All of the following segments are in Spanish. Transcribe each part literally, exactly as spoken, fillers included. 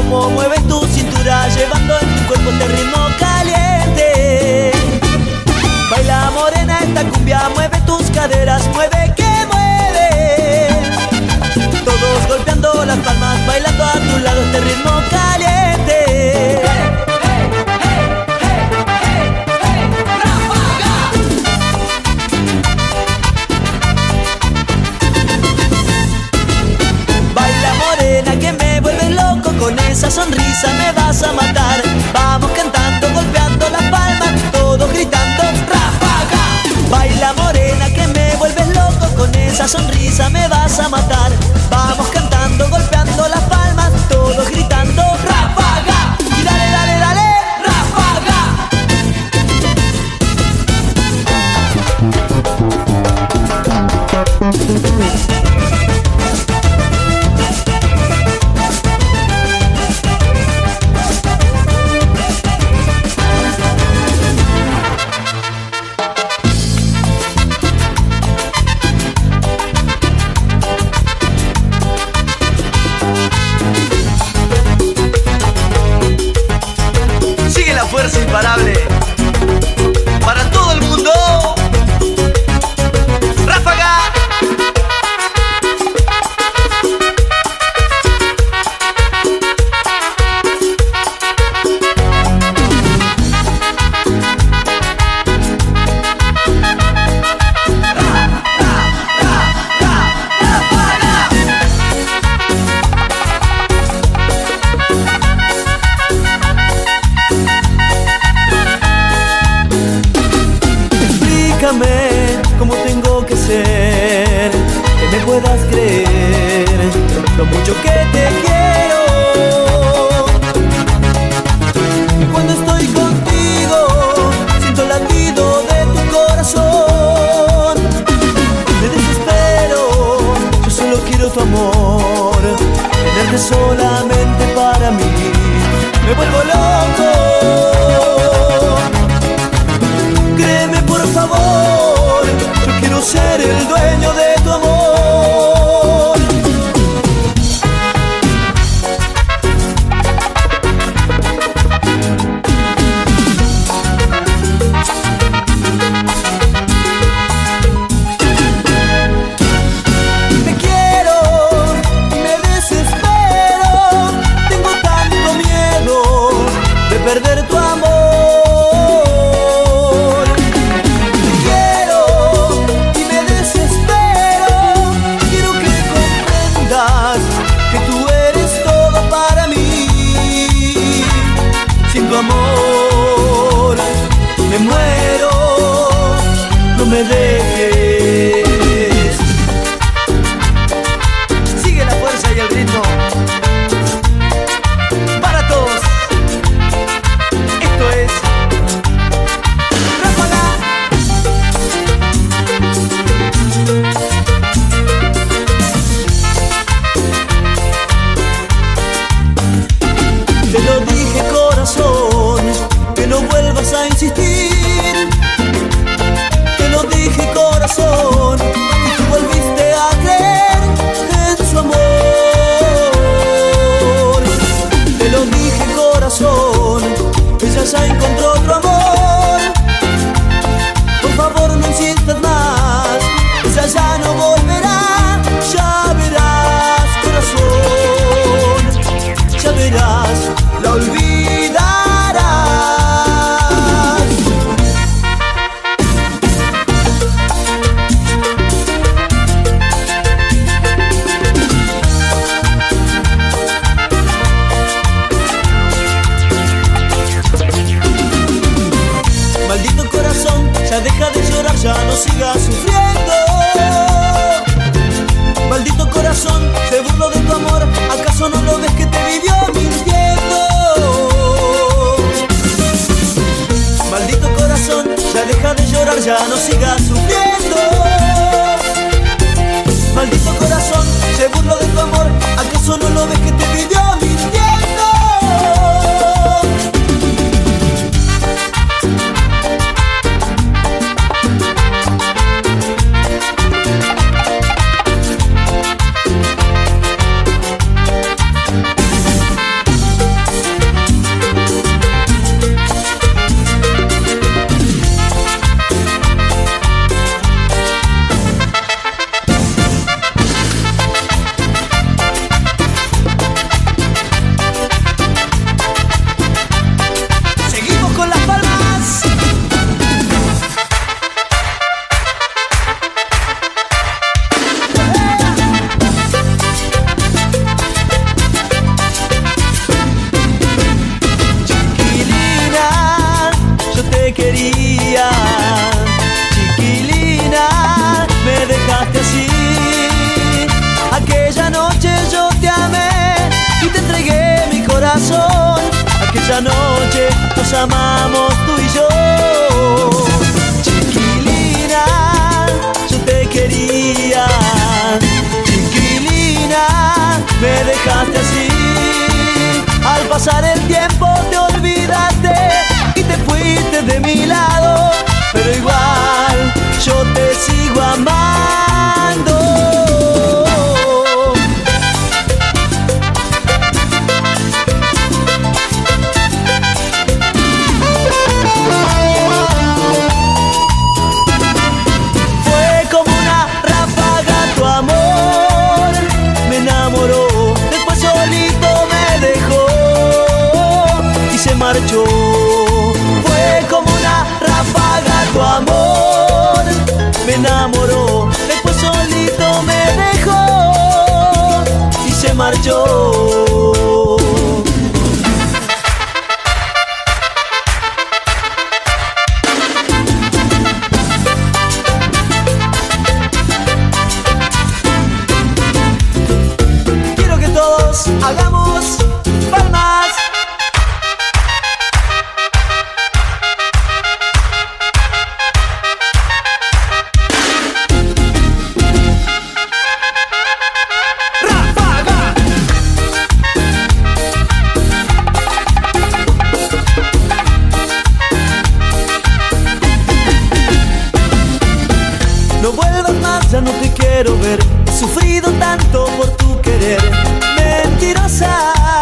cómo mueves tu cintura, llevando en tu cuerpo este ritmo caliente. Baila morena esta cumbia, mueve tus caderas, mueve que mueve. Todos golpeando las palmas, bailando a tu lado este ritmo caliente. Baila morena que me vuelves loco, con esa sonrisa me vas a matar. Vamos cantando, golpeando las palmas, todos gritando ráfaga. Baila morena que me vuelves loco, con esa sonrisa me vas a matar. Vamos cantando, golpeando las palmas, todos gritando ráfaga. Y dale, dale, dale, ráfaga. Fuerza imparable para todo el mundo. ¡Ráfaga! Cómo tengo que ser, que me puedas creer lo mucho que te quiero. Y cuando estoy contigo, siento el latido de tu corazón. Me desespero, yo solo quiero tu amor, tenerte solamente para mí. Me vuelvo loco. Créeme por favor, yo quiero ser el dueño de tu amor. Te quiero y me desespero, tengo tanto miedo de perder tu amor. Amor, me muero, no me dejes. Sigue la fuerza y el ritmo para todos. Esto es Ráfaga. Te lo dije, corazón, que no vuelvas a insistir. Te lo dije, corazón, y tú volviste a creer en su amor. Te lo dije, corazón, ella ya encontró otro amor. Por favor no insistas más, ella ya no volverá. Ya verás, corazón, ya verás, la olvidarás. Maldito corazón, ya deja de llorar, ya no sigas sufriendo. Maldito corazón, se burló de tu amor, ¿acaso no lo ves que te vivió mintiendo? Maldito corazón, ya deja de llorar, ya no sigas sufriendo. Maldito corazón, se burló de tu amor, ¿acaso no lo ves que te vivió mintiendo? esa noche nos amamos tú y yo. Chiquilina, yo te quería. Chiquilina, me dejaste así. Al pasar el tiempo te olvidaste y te fuiste de mi lado, pero igual yo te sigo amando. Fue como una ráfaga tu amor, me enamoró, después solito me dejó y se marchó. Fue como una ráfaga tu amor, me enamoró, después solito me dejó y se marchó. Quiero que todos hagamos palmas. No vuelvas más, ya no te quiero ver. He sufrido tanto por tu querer. Mentirosa,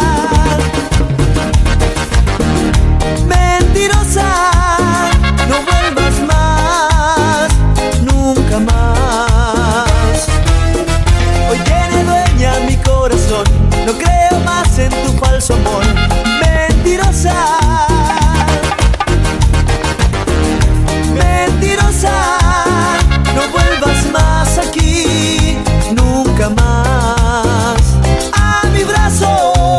mentirosa, no vuelvas más, nunca más. Hoy tiene dueña mi corazón, no creo más en tu falso amor. Mentirosa, mentirosa, no vuelvas más aquí, nunca más a mis brazos.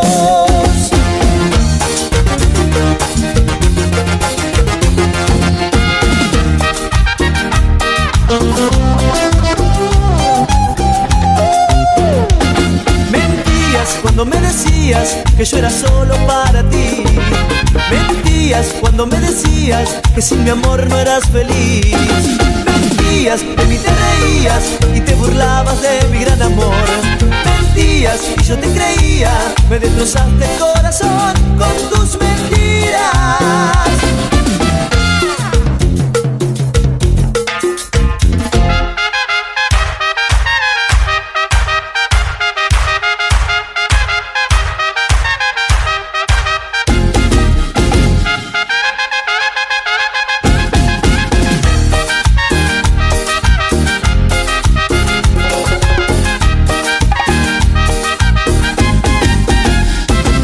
Mentías cuando me decías que yo era solo para ti. Mentías cuando me decías que sin mi amor no eras feliz. Mentías, de mí te reías y te burlabas de mi gran amor. Mentías y yo te creía, me destrozaste el corazón con tus mentiras.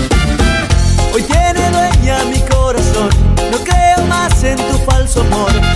Hoy tiene dueña mi corazón, no creo más en tu falso amor.